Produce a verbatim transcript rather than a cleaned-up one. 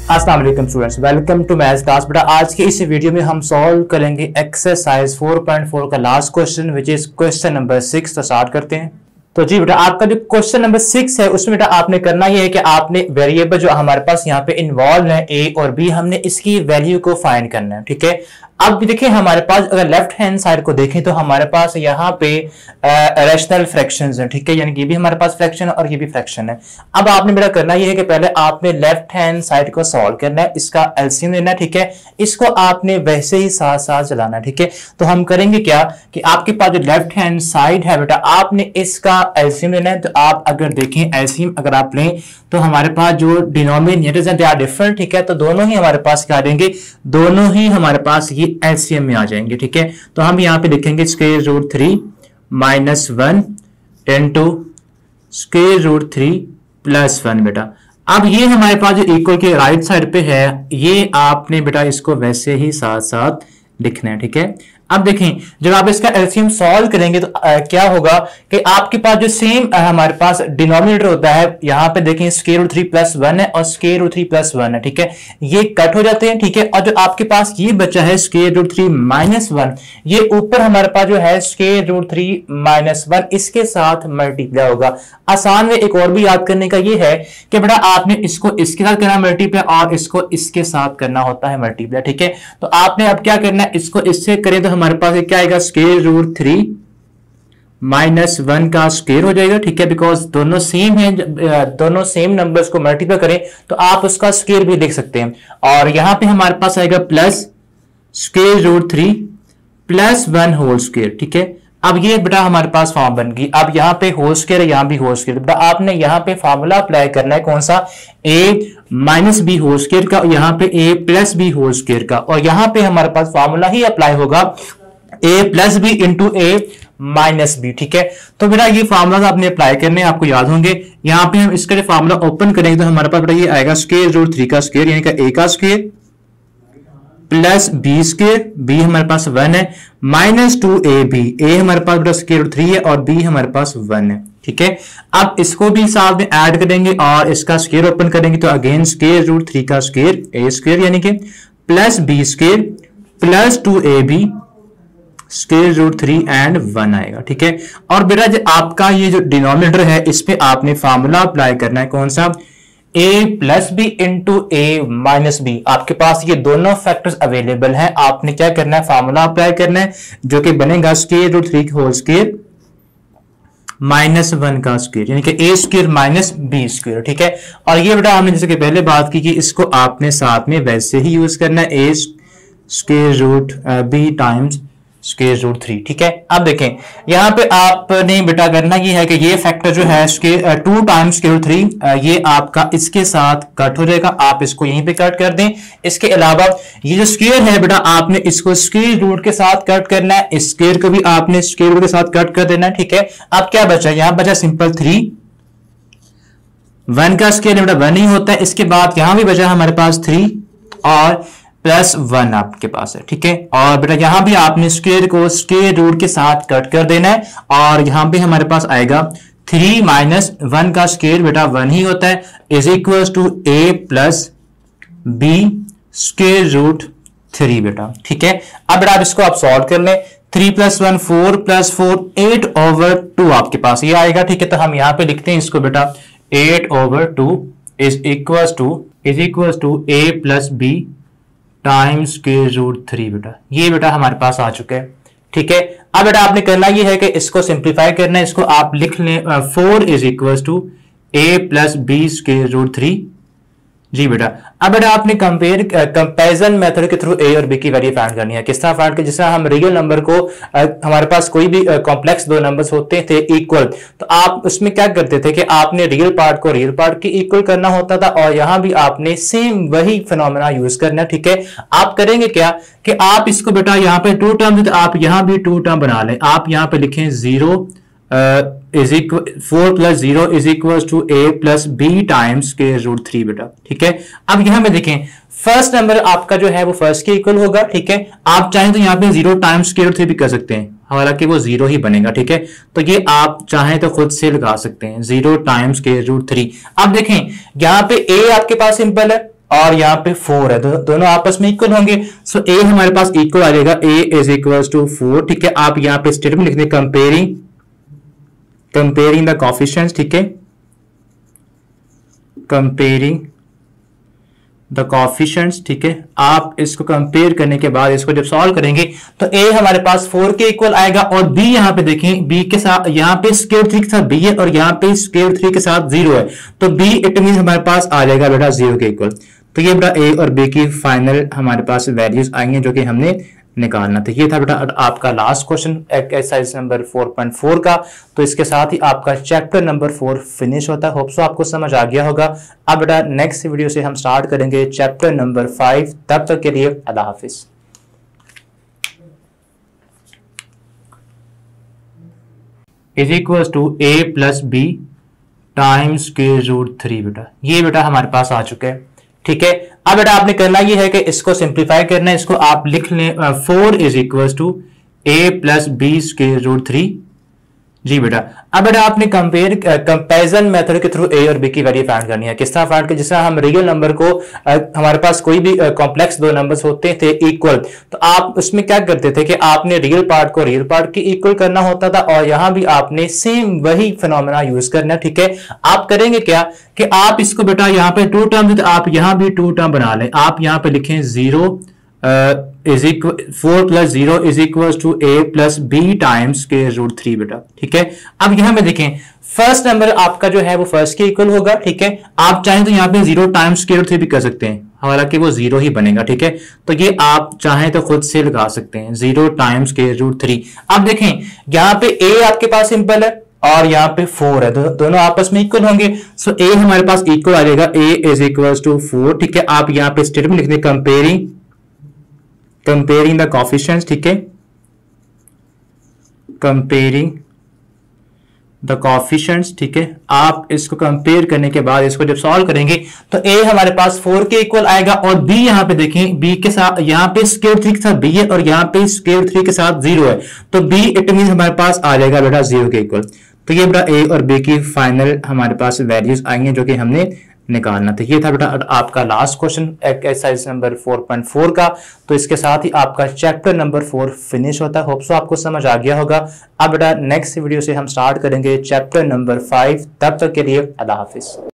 अस्सलाम वालेकुम students, welcome to maths class. बेटा आज के इस वीडियो में हम सॉल्व करेंगे एक्सरसाइज फोर पॉइंट फोर का last question which is question number six. तो स्टार्ट करते हैं। तो जी बेटा आपका जो क्वेश्चन नंबर सिक्स है उसमें बेटा आपने करना यह है कि आपने वेरिएबल जो हमारे पास यहाँ पे इन्वॉल्व है ए और बी, हमने इसकी वैल्यू को फाइंड करना है। ठीक है, अब देखिए हमारे पास अगर लेफ्ट हैंड साइड को देखें तो हमारे पास यहाँ पे रैशनल फ्रैक्शंस हैं। ठीक है, यानी कि ये भी हमारे पास फ्रैक्शन और ये भी फ्रैक्शन है। अब आपने बेटा करना ये है कि पहले आपने लेफ्ट हैंड साइड को सॉल्व करना है, इसका एलसीएम लेना है। ठीक है, इसको आपने वैसे ही साथ साथ चलाना है। ठीक है, तो हम करेंगे क्या कि आपके पास जो लेफ्ट हैंड साइड है बेटा आपने इसका एलसीएम लेना है। तो आप अगर देखें एलसीएम अगर आप लें तो हमारे पास जो डिनोमिनेटर्स हैं दे आर डिफरेंट। ठीक है, तो दोनों ही हमारे पास क्या आ जाएंगे, दोनों ही हमारे पास ये एलसीएम में आ जाएंगे। ठीक है, तो हम यहाँ पे लिखेंगे square root three minus one into square root three plus one. बेटा अब ये हमारे पास जो इक्वल के राइट साइड पे है ये आपने बेटा इसको वैसे ही साथ साथ लिखना है। ठीक है, अब देखें जब आप इसका एलसीएम सॉल्व करेंगे तो आ, क्या होगा कि आपके पास जो सेम हमारे पास डिनोमिनेटर होता है, यहाँ पे देखें square root three plus one है और square root three plus one है। ठीक है, ये कट हो जाते हैं। ठीक है, और जो आपके पास ये बचा है square root three minus one, ये ऊपर हमारे पास जो है square root three minus one इसके साथ मल्टीप्लाई होगा। आसान में एक और भी याद करने का ये है कि बेटा आपने इसको इसके साथ करना मल्टीप्लाई और इसको इसके साथ करना होता है मल्टीप्लाई। ठीक है, तो आपने अब क्या करना है, इसको इससे करें तो हमारे पास क्या आएगा square root three minus one का स्क्वायर हो जाएगा। ठीक है, बिकॉज दोनों सेम है, दोनों सेम नंबर्स को मल्टीप्लाई करें तो आप उसका स्क्वायर भी देख सकते हैं। और यहां पे हमारे पास आएगा plus square root three plus one whole square. ठीक है, अब ये बेटा हमारे पास फॉर्म बन गई। अब यहाँ पे होल स्क्वायर है, यहाँ भी होल स्क्वायर। बेटा आपने यहाँ पे फॉर्मूला अप्लाई करना है कौन सा, A minus B whole square का, और यहाँ पे A plus B whole square का, और यहाँ पे हमारे पास फॉर्मूला ही अप्लाई होगा A plus B into A minus B. ठीक है, तो बेटा ये फार्मूला आपने अप्लाई करने आपको याद होंगे। यहाँ पे हम इसका जो फार्मूला ओपन करेंगे तो हमारे पास बेटा ये आएगा स्क्वायर रूट थ्री का स्क्वायर यानी कि ए का square plus B square, B हमारे पास वन है, minus two A B, A हमारे पास बेटा स्क्वायर रूट थ्री है और बी हमारे पास वन है। ठीक है, अब इसको भी साथ में ऐड करेंगे और इसका स्क्वायर ओपन करेंगे तो अगेन स्क्वायर रूट थ्री का स्क्वायर ए स्क्वायर यानी कि plus B square plus two A B square root three and one आएगा। ठीक है, और बेटा जो आपका ये जो डिनोमिनेटर है इस पे आपने फार्मूला अप्लाई करना है कौन सा, a plus B into A minus B. आपके पास ये दोनों फैक्टर्स अवेलेबल हैं, आपने क्या करना है फार्मूला अप्लाई करना है जो कि बनेगा square root three whole square minus one का स्क्वायर यानी कि A square minus B square. ठीक है, और ये बेटा हमने जैसे कि पहले बात की कि इसको आपने साथ में वैसे ही यूज करना है, A square root B times square root three. ठीक है, अब देखें यहाँ पे आपने बेटा करना ये है कि ये फैक्टर जो है square two times square root three ये आपका इसके साथ कट हो जाएगा, आप इसको यहीं पे कट कर दें। इसके अलावा ये जो स्क्वायर है बेटा आपने इसको स्क्वायर रूट के साथ कट करना है, इस स्क्वायर को भी आपने स्क्वायर रूट के साथ कट कर देना है। ठीक है, अब क्या बचा, यहाँ बचा सिंपल थ्री, वन का स्क्वायर बेटा वन ही होता है, इसके बाद यहां भी बचा हमारे पास थ्री और प्लस वन आपके पास है। ठीक है, और बेटा यहां भी आपने स्क्वायर को स्क्वायर रूट के साथ कट कर देना है और यहां पे हमारे पास आएगा थ्री माइनस वन का स्क्वायर बेटा वन ही होता है is equal to A plus B square root three बेटा। ठीक है, अब बेटा आप इसको आप सॉल्व कर लें, three plus one four plus four eight over two आपके पास ये आएगा। ठीक है, तो हम यहां पे लिखते हैं इसको बेटा eight over two is equal to is equal to A plus B times square root three बेटा, ये बेटा हमारे पास आ चुका है। ठीक है, अब बेटा आपने करना ये है कि इसको सिंप्लीफाई करना है, इसको आप लिख लें four is equal to A plus B square root three. जी बेटा, अब बेटा आपने कंपेयर कंपैरिजन मेथड के थ्रू ए और बी की वैल्यू फाइंड करनी है। किस तरह फाइंड कर, जिस तरह हम रियल नंबर को आ, हमारे पास कोई भी कॉम्प्लेक्स दो नंबर्स होते थे इक्वल, तो आप उसमें क्या करते थे कि आपने रियल पार्ट को रियल पार्ट की इक्वल करना होता था और यहां भी आपने सेम वही फिनोमेना यूज करना। ठीक है, आप करेंगे क्या कि आप इसको बेटा यहाँ पे टू टर्म तो आप यहां भी टू टर्म बना लें, आप यहां पे लिखें zero is equal four plus zero is equal to A plus B times square root three बेटा। ठीक है, अब यहां पे देखें फर्स्ट नंबर आपका जो है वो फर्स्ट के इक्वल होगा। ठीक है, आप चाहें तो यहाँ पे zero times square root three भी कर सकते हैं, हालांकि वो जीरो ही बनेगा। ठीक है, तो ये आप चाहें तो खुद से लगा सकते हैं zero times square root three. अब देखें यहाँ पे ए आपके पास सिंपल है, और यहाँ पे फोर है, दो, दोनों आपस में इक्वल होंगे। सो ए हमारे पास इक्वल आ जाएगा, A is equal to four. ठीक है, आप यहाँ पे स्टेटमेंट लिख दें कंपेयरिंग कंपेयरिंग द कोएफिशिएंट्स। ठीक है, कंपेयरिंग द कोएफिशिएंट्स। ठीक है, आप इसको कंपेयर करने के बाद इसको जब सॉल्व करेंगे तो a हमारे पास फोर के इक्वल आएगा और b यहाँ पे देखें, b के साथ यहाँ पे स्क्वायर थ्री के साथ b है और यहाँ पे स्क्वायर थ्री के साथ जीरो है, तो b इट मीन हमारे पास आ जाएगा बेटा जीरो के इक्वल। तो ये बेटा a और b की फाइनल हमारे पास वैल्यूज आई हैं जो कि हमने निकालना था। ये था बेटा आपका last question exercise number four point four का। तो इसके साथ ही आपका चैप्टर नंबर फोर फिनिश होता है। होप सो आपको समझ आ गया होगा। अब बेटा नेक्स्ट वीडियो से हम स्टार्ट करेंगे चैप्टर नंबर फाइव। तब तक के लिए अल्लाह हाफिज। Is equal to A plus B times square root three. बेटा ये बेटा हमारे पास आ चुका है। ठीक है, अब बेटा आपने करना ये है कि इसको सिंप्लीफाई करना है। इसको आप लिख लें four is equal to A plus B square root three. जी बेटा, अब बेटा आपने कंपेयर कंपैरिजन मेथड के थ्रू ए और बी की वैल्यू फाइंड करनी है। किस तरह फाइंड कर, जिस तरह हम रियल नंबर को आ, हमारे पास कोई भी कॉम्प्लेक्स दो नंबर्स होते थे इक्वल, तो आप उसमें क्या करते थे कि आपने रियल पार्ट को रियल पार्ट की इक्वल करना होता था और यहां भी आपने सेम वही फिनोमेना यूज करना। ठीक है, आप करेंगे क्या कि आप इसको बेटा यहाँ पे टू टर्म, तो आप यहां भी टू टर्म बना लें। आप यहां पे लिखें zero is equal four plus zero is equal to A plus B times square root three. बेटा ठीक है, अब यहां में देखें फर्स्ट नंबर आपका जो है वो फर्स्ट के इक्वल होगा। ठीक है, आप चाहें तो यहाँ पे zero times square root three भी कर सकते हैं, हालांकि वो जीरो ही बनेगा। ठीक है, तो ये आप चाहें तो खुद से लगा सकते हैं, zero times square root three. अब देखें यहाँ पे ए आपके पास सिंपल है और यहाँ पे फोर है, दो, दोनों आपस में इक्वल होंगे। सो ए हमारे पास इक्वल आ जाएगा, A is equal to four. ठीक है, आप यहाँ पे स्टेटमेंट लिख दें कंपेयरिंग कंपेयरिंग द कोएफिशिएंट्स। ठीक है, कंपेयरिंग द कोएफिशिएंट्स। ठीक है, आप इसको कंपेयर करने के बाद इसको जब सॉल्व करेंगे तो a हमारे पास फोर के इक्वल आएगा और b यहाँ पे देखें, b के साथ यहाँ पे स्क्वायर थ्री के साथ b है और यहाँ पे स्क्वायर थ्री के साथ जीरो है, तो b इट मीन हमारे पास आ जाएगा बेटा जीरो के इक्वल। तो ये बेटा a और b की फाइनल हमारे पास वैल्यूज आई हैं जो कि हमने निकालना था। ये था बेटा आपका last question exercise number four point four का। तो इसके साथ ही आपका चैप्टर नंबर फोर फिनिश होता है। होप सो आपको समझ आ गया होगा। अब बेटा नेक्स्ट वीडियो से हम स्टार्ट करेंगे चैप्टर नंबर फाइव। तब तक के लिए अल्लाह हाफिज।